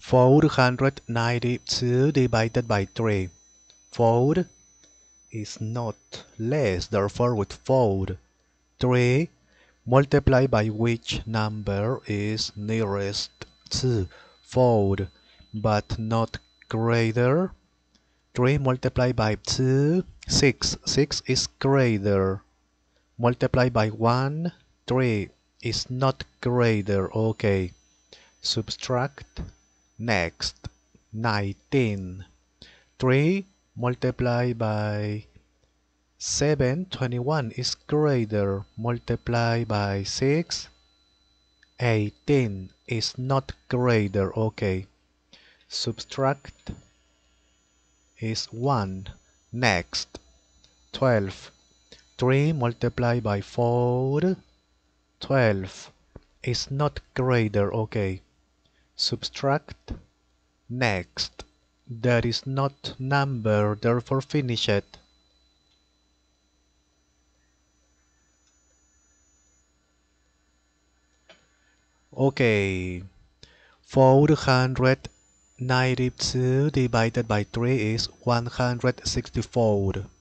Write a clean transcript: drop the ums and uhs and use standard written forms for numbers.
492 divided by 3. 4 is not less, therefore with 4. 3 multiplied by which number is nearest to 4 but not greater. 3 multiplied by 2, 6. 6 is greater. Multiplied by 1, 3 is not greater. Okay. Subtract. Next. 19. 3 multiplied by 7, 21 is greater. Multiplied by 6, 18 is not greater. Okay. Subtract is 1. Next. 12. 3 multiplied by 4, 12 is not greater. Okay. Subtract. Next. There is not number, therefore finish it. Okay. 492 divided by 3 is 164.